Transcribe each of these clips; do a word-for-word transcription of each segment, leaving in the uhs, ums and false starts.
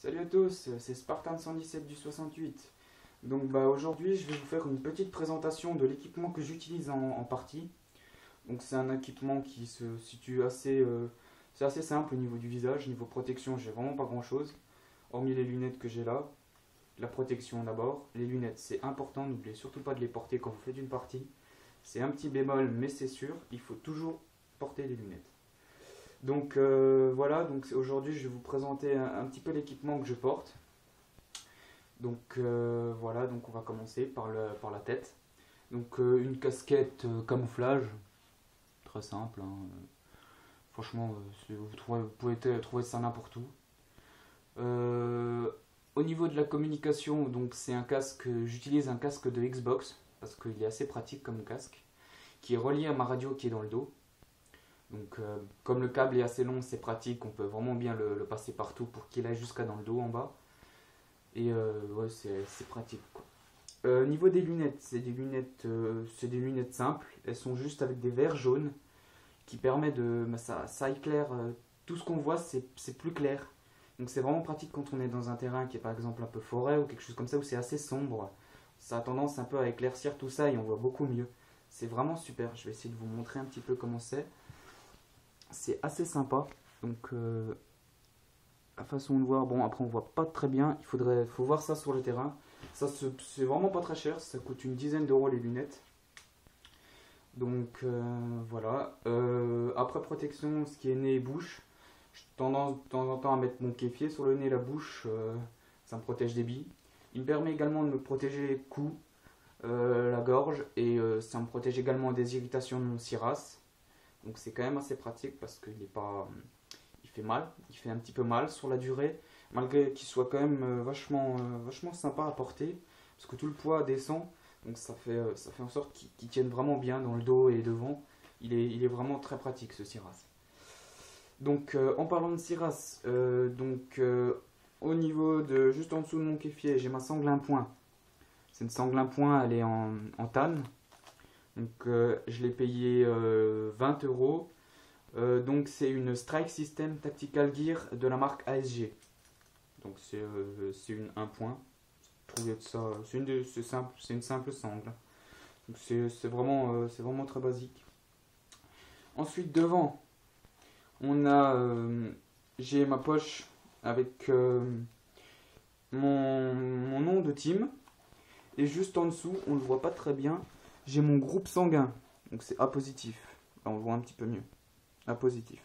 Salut à tous, c'est Spartan cent dix-sept du soixante-huit. Donc bah aujourd'hui je vais vous faire une petite présentation de l'équipement que j'utilise en, en partie. Donc c'est un équipement qui se situe assez, euh, c'est assez simple au niveau du visage. Niveau protection, j'ai vraiment pas grand chose, hormis les lunettes que j'ai là. La protection d'abord, les lunettes c'est important, n'oubliez surtout pas de les porter quand vous faites une partie. C'est un petit bémol mais c'est sûr, il faut toujours porter les lunettes. Donc euh, voilà, donc aujourd'hui je vais vous présenter un, un petit peu l'équipement que je porte. Donc euh, voilà, donc on va commencer par, le, par la tête. Donc euh, une casquette euh, camouflage, très simple. Hein. Franchement, euh, vous, trouvez, vous pouvez trouver ça n'importe où. Euh, au niveau de la communication, donc c'est un casque, j'utilise un casque de Xbox parce qu'il est assez pratique comme casque, qui est relié à ma radio qui est dans le dos. Donc euh, comme le câble est assez long, c'est pratique, on peut vraiment bien le, le passer partout pour qu'il aille jusqu'à dans le dos en bas. Et euh, ouais, c'est pratique quoi. Euh, niveau des lunettes, c'est des lunettes, euh, c'est des lunettes simples. Elles sont juste avec des verres jaunes qui permettent de, bah, ça, ça éclaire euh, tout ce qu'on voit, c'est plus clair. Donc c'est vraiment pratique quand on est dans un terrain qui est par exemple un peu forêt ou quelque chose comme ça où c'est assez sombre. Ça a tendance un peu à éclaircir tout ça et on voit beaucoup mieux. C'est vraiment super. Je vais essayer de vous montrer un petit peu comment c'est. C'est assez sympa. Donc euh, la façon de voir, bon après on voit pas très bien, il faudrait faut voir ça sur le terrain. Ça c'est vraiment pas très cher, ça coûte une dizaine d'euros les lunettes. Donc euh, voilà. Euh, après protection, ce qui est nez et bouche, j'ai tendance de temps en temps à mettre mon kéfier sur le nez et la bouche, euh, ça me protège des billes. Il me permet également de me protéger les coups, euh, la gorge et euh, ça me protège également des irritations de mon ciras. Donc c'est quand même assez pratique parce qu'il est pas, il fait mal, il fait un petit peu mal sur la durée, malgré qu'il soit quand même vachement, vachement sympa à porter, parce que tout le poids descend, donc ça fait, ça fait en sorte qu'il qu'il tienne vraiment bien dans le dos et devant. Il est, il est vraiment très pratique ce ciras. Donc euh, en parlant de ciras, euh, donc euh, au niveau de juste en dessous de mon kéfier, j'ai ma sangle à point. C'est une sangle à point, elle est en, en tanne. Donc euh, je l'ai payé euh, vingt euros. Euh, donc c'est une Strike System Tactical Gear de la marque A S G. Donc c'est euh, une un point. C'est une, simple, une simple sangle. Donc c'est vraiment, euh, c'est vraiment très basique. Ensuite devant, on a, euh, j'ai ma poche avec euh, mon, mon nom de team. Et juste en dessous, on ne le voit pas très bien, j'ai mon groupe sanguin, donc c'est A positif. Là on le voit un petit peu mieux. A positif.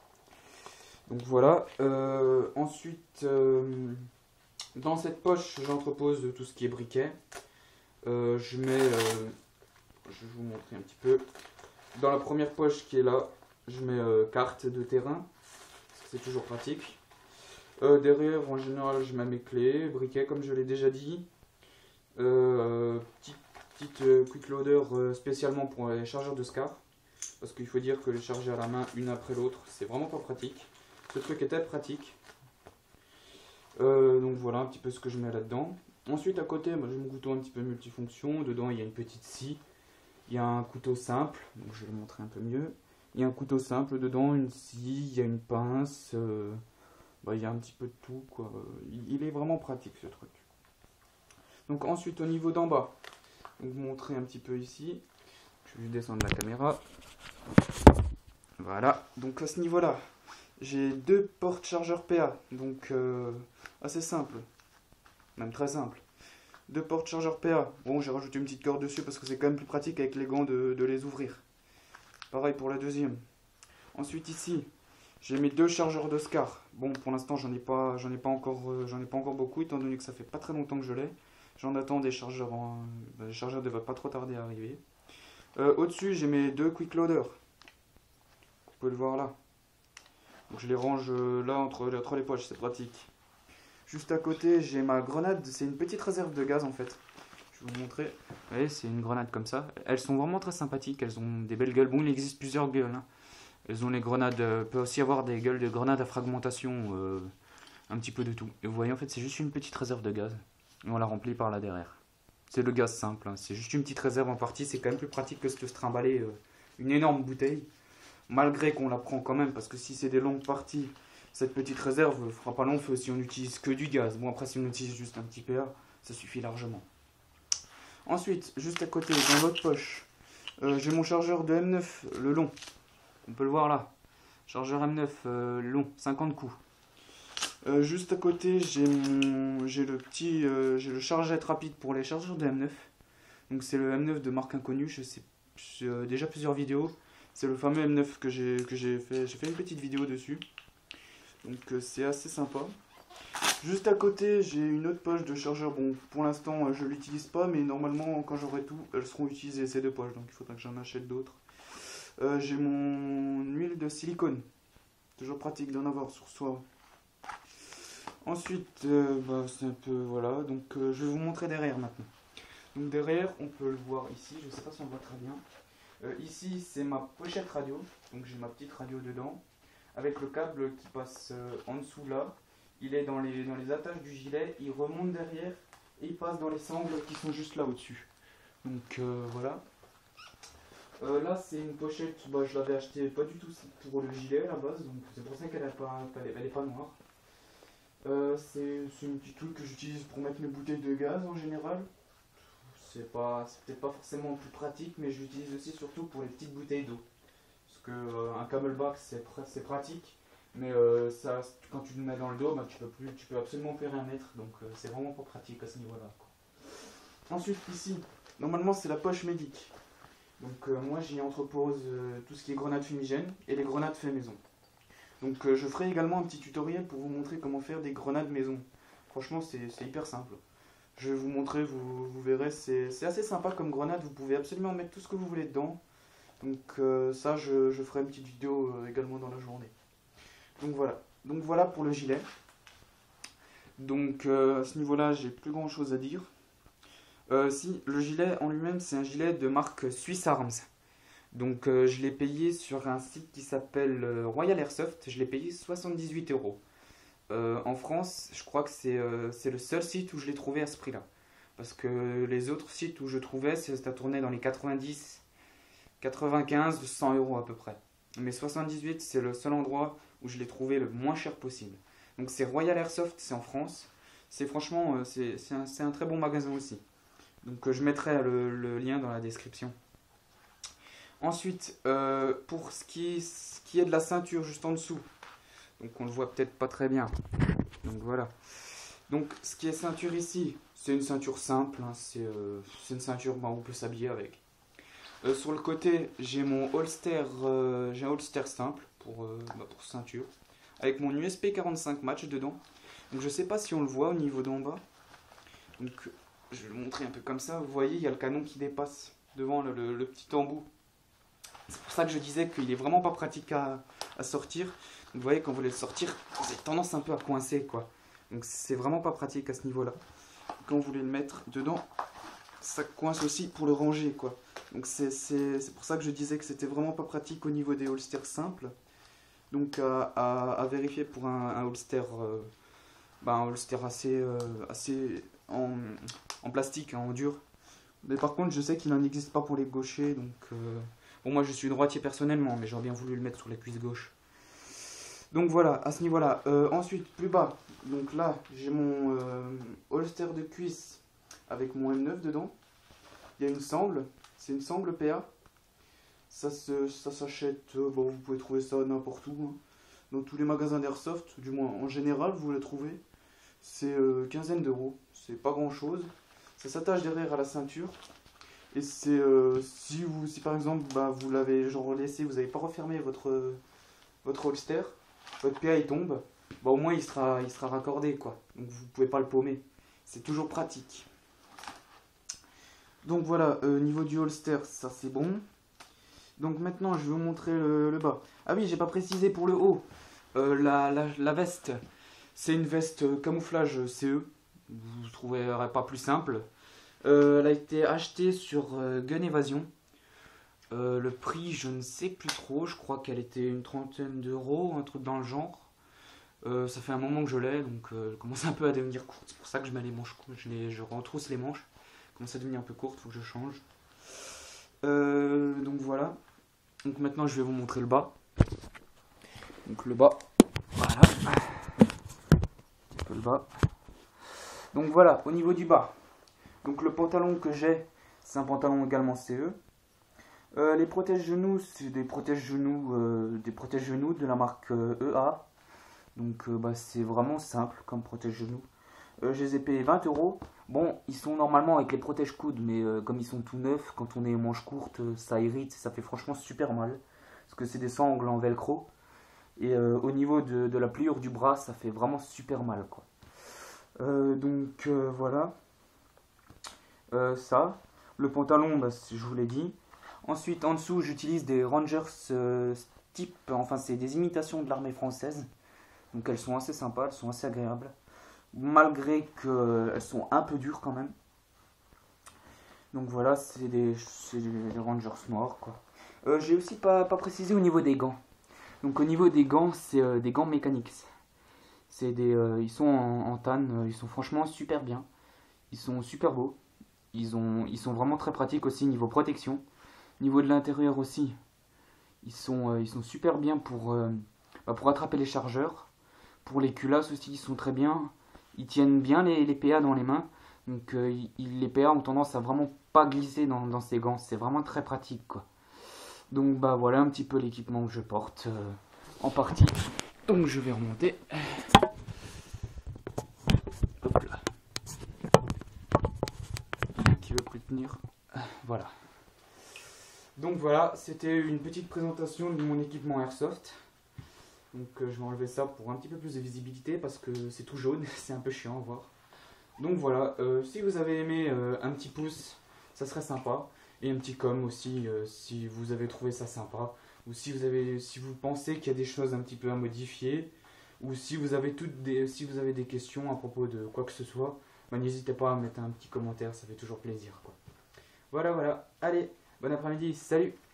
Donc voilà. Euh, ensuite, euh, dans cette poche, j'entrepose tout ce qui est briquet. Euh, je mets, euh, je vais vous montrer un petit peu. Dans la première poche qui est là, je mets euh, carte de terrain. C'est toujours pratique. Euh, derrière, en général, je mets mes clés, briquet comme je l'ai déjà dit. Euh, petit Petite euh, quick loader euh, spécialement pour les chargeurs de SCAR, parce qu'il faut dire que les charger à la main une après l'autre c'est vraiment pas pratique. Ce truc était pratique. Euh, donc voilà un petit peu ce que je mets là dedans. Ensuite à côté moi, j'ai mon couteau un petit peu multifonction. Dedans il y a une petite scie, il y a un couteau simple, donc je vais le montrer un peu mieux. Il y a un couteau simple dedans, une scie, il y a une pince, euh, bah, il y a un petit peu de tout quoi. Il, il est vraiment pratique ce truc. Donc ensuite au niveau d'en bas, donc vous montrer un petit peu ici. Je vais descendre la caméra. Voilà. Donc à ce niveau-là, j'ai deux portes chargeurs P A. Donc euh, assez simple. Même très simple. Deux portes chargeurs P A. Bon, j'ai rajouté une petite corde dessus parce que c'est quand même plus pratique avec les gants de, de les ouvrir. Pareil pour la deuxième. Ensuite ici, j'ai mes deux chargeurs de SCAR. Bon, pour l'instant, j'en ai pas, j'en ai pas encore, euh, j'en ai pas encore beaucoup, étant donné que ça fait pas très longtemps que je l'ai. J'en attends des chargeurs, en... les chargeurs devraient pas trop tarder à arriver. Euh, Au-dessus, j'ai mes deux quick loaders. Vous pouvez le voir là. Donc, je les range là entre, entre les poches, c'est pratique. Juste à côté, j'ai ma grenade. C'est une petite réserve de gaz en fait. Je vais vous montrer. Vous voyez, c'est une grenade comme ça. Elles sont vraiment très sympathiques. Elles ont des belles gueules. Bon, il existe plusieurs gueules. Hein. Elles ont les grenades. Euh, peut aussi avoir des gueules de grenades à fragmentation. Euh, un petit peu de tout. Et vous voyez, en fait, c'est juste une petite réserve de gaz. Et on la remplit par là derrière. C'est le gaz simple, hein. C'est juste une petite réserve en partie, c'est quand même plus pratique que de se trimballer euh, une énorme bouteille. Malgré qu'on la prend quand même, parce que si c'est des longues parties, cette petite réserve fera pas long feu si on n'utilise que du gaz. Bon, après, si on utilise juste un petit P A, ça suffit largement. Ensuite, juste à côté, dans l'autre poche, euh, j'ai mon chargeur de M neuf, le long. On peut le voir là. Chargeur M neuf, euh, long, cinquante coups. Euh, juste à côté, j'ai mon, j'ai le petit, euh, j'ai le chargette rapide pour les chargeurs de M neuf. Donc c'est le M neuf de marque inconnue. Je sais euh, déjà plusieurs vidéos. C'est le fameux M neuf que j'ai que j'ai fait. J'ai fait une petite vidéo dessus. Donc euh, c'est assez sympa. Juste à côté, j'ai une autre poche de chargeur. Bon, pour l'instant, je l'utilise pas, mais normalement, quand j'aurai tout, elles seront utilisées ces deux poches. Donc il faudra que j'en achète d'autres. Euh, j'ai mon huile de silicone. Toujours pratique d'en avoir sur soi. Ensuite, euh, bah, c'est un peu voilà. Donc euh, je vais vous montrer derrière maintenant. Donc derrière, on peut le voir ici. Je ne sais pas si on voit très bien. Euh, ici, c'est ma pochette radio. Donc j'ai ma petite radio dedans, avec le câble qui passe euh, en dessous là. Il est dans les, dans les attaches du gilet, il remonte derrière et il passe dans les sangles qui sont juste là au-dessus. Donc euh, voilà. Euh, là c'est une pochette, bah, je l'avais acheté pas du tout pour le gilet à la base, donc c'est pour ça qu'elle n'est pas, elle est pas noire. Euh, c'est une petite truc que j'utilise pour mettre mes bouteilles de gaz en général. C'est pas, c'est peut-être pas forcément plus pratique, mais je l'utilise aussi surtout pour les petites bouteilles d'eau. Parce que euh, un camelback c'est pr pratique. Mais euh, ça, quand tu le mets dans le dos, bah, tu peux plus, tu peux absolument plus rien mettre, donc euh, c'est vraiment pas pratique à ce niveau-là. Ensuite ici, normalement c'est la poche médic. Donc euh, moi j'y entrepose euh, tout ce qui est grenades fumigènes et les grenades fait maison. Donc euh, je ferai également un petit tutoriel pour vous montrer comment faire des grenades maison. Franchement c'est hyper simple. Je vais vous montrer, vous, vous verrez, c'est assez sympa comme grenade, vous pouvez absolument mettre tout ce que vous voulez dedans. Donc euh, ça je, je ferai une petite vidéo euh, également dans la journée. Donc voilà, donc voilà pour le gilet. Donc euh, à ce niveau-là, j'ai plus grand chose à dire. Euh, si, le gilet en lui-même, c'est un gilet de marque Swiss Arms. Donc euh, je l'ai payé sur un site qui s'appelle euh, Royal Airsoft. Je l'ai payé soixante-dix-huit euros. Euh, en France, je crois que c'est euh, c'est le seul site où je l'ai trouvé à ce prix-là. Parce que les autres sites où je trouvais, ça tournait dans les quatre-vingt-dix, quatre-vingt-quinze, cent euros à peu près. Mais soixante-dix-huit, c'est le seul endroit où je l'ai trouvé le moins cher possible. Donc c'est Royal Airsoft, c'est en France. C'est franchement, euh, c'est un, un très bon magasin aussi. Donc euh, je mettrai le, le lien dans la description. Ensuite, euh, pour ce qui, ce qui est de la ceinture juste en dessous. Donc on le voit peut-être pas très bien. Donc voilà. Donc ce qui est ceinture ici, c'est une ceinture simple. Hein, c'est euh, une ceinture, bah, on peut s'habiller avec. Euh, sur le côté, j'ai mon holster, euh, j'ai un holster simple pour, euh, bah, pour ceinture, avec mon U S P quarante-cinq match dedans. Donc je sais pas si on le voit au niveau d'en bas. Donc je vais le montrer un peu comme ça. Vous voyez, il y a le canon qui dépasse devant le, le, le petit embout. C'est pour ça que je disais qu'il est vraiment pas pratique à, à sortir. Donc, vous voyez, quand vous voulez le sortir, vous avez tendance un peu à coincer, quoi. Donc c'est vraiment pas pratique à ce niveau-là. Quand vous voulez le mettre dedans, ça coince aussi pour le ranger, quoi. Donc c'est pour ça que je disais que c'était vraiment pas pratique au niveau des holsters simples. Donc à, à, à vérifier pour un, un holster, euh, bah un holster assez, euh, assez en, en plastique, hein, en dur. Mais par contre je sais qu'il n'en existe pas pour les gauchers. Donc euh, bon, moi je suis droitier personnellement, mais j'aurais bien voulu le mettre sur la cuisse gauche. Donc voilà, à ce niveau-là. Euh, ensuite, plus bas, donc là j'ai mon euh, holster de cuisse avec mon M neuf dedans. Il y a une sangle. C'est une sangle P A. Ça s'achète, ça euh, bon, vous pouvez trouver ça n'importe où. Hein. Dans tous les magasins d'Airsoft, du moins en général, vous le trouvez. C'est euh, quinzaine d'euros. C'est pas grand chose. Ça s'attache derrière à la ceinture. Et c'est euh, si, vous, si par exemple bah, vous l'avez genre laissé, vous n'avez pas refermé votre, votre holster, votre P A il tombe, bah, au moins il sera, il sera raccordé, quoi. Donc vous pouvez pas le paumer. C'est toujours pratique. Donc voilà, euh, niveau du holster, ça c'est bon. Donc maintenant, je vais vous montrer le, le bas. Ah oui, j'ai pas précisé pour le haut. Euh, la, la, la veste, c'est une veste camouflage C E. Vous ne trouverez pas plus simple. Euh, elle a été achetée sur euh, Gun Evasion. Euh, le prix, je ne sais plus trop. Je crois qu'elle était une trentaine d'euros, un truc dans le genre. Euh, ça fait un moment que je l'ai, donc euh, elle commence un peu à devenir courte. C'est pour ça que je mets les manches, je, les, je retrousse les manches. Commence à devenir un peu courte, faut que je change. Euh, donc voilà. Donc maintenant je vais vous montrer le bas. Donc le bas, voilà. Voilà. Un petit peu le bas. Donc voilà, au niveau du bas. Donc le pantalon que j'ai, c'est un pantalon également C E. Euh, les protège-genoux, c'est des protège-genoux euh, des protège-genoux de la marque euh, E A. Donc euh, bah, c'est vraiment simple comme protège-genoux. Euh, je les ai payés vingt euros. Bon, ils sont normalement avec les protège-coudes, mais euh, comme ils sont tout neufs, quand on est manches courtes, euh, ça irrite, ça fait franchement super mal. Parce que c'est des sangles en velcro. Et euh, au niveau de, de la pliure du bras, ça fait vraiment super mal, quoi. Euh, donc euh, voilà. Euh, ça. Le pantalon, bah, je vous l'ai dit. Ensuite, en dessous, j'utilise des Rangers euh, type, enfin c'est des imitations de l'armée française. Donc elles sont assez sympas, elles sont assez agréables. Malgré qu'elles sont un peu dures quand même. Donc voilà, c'est des, des Rangers noirs, quoi. Euh, J'ai aussi pas, pas précisé au niveau des gants. Donc au niveau des gants, c'est euh, des gants mécaniques. C'est des, euh, ils sont en, en tanne, euh, ils sont franchement super bien. Ils sont super beaux. Ils, ont, ils sont vraiment très pratiques aussi niveau protection. Niveau de l'intérieur aussi, ils sont, euh, ils sont super bien pour, euh, bah, pour attraper les chargeurs. Pour les culasses aussi, ils sont très bien. Ils tiennent bien les, les P A dans les mains. Donc euh, ils, les P A ont tendance à vraiment pas glisser dans, dans ces gants. C'est vraiment très pratique, quoi. Donc bah voilà un petit peu l'équipement que je porte euh, en partie. Donc je vais remonter. Hop là. Qui veut plus tenir. Voilà. Donc voilà, c'était une petite présentation de mon équipement Airsoft. Donc euh, je vais enlever ça pour un petit peu plus de visibilité parce que c'est tout jaune, c'est un peu chiant à voir. Donc voilà, euh, si vous avez aimé, euh, un petit pouce, ça serait sympa. Et un petit com aussi, euh, si vous avez trouvé ça sympa. Ou si vous, avez, si vous pensez qu'il y a des choses un petit peu à modifier. Ou si vous avez, toutes des, si vous avez des questions à propos de quoi que ce soit, bah, n'hésitez pas à mettre un petit commentaire, ça fait toujours plaisir, quoi. Voilà, voilà. Allez, bon après-midi, salut!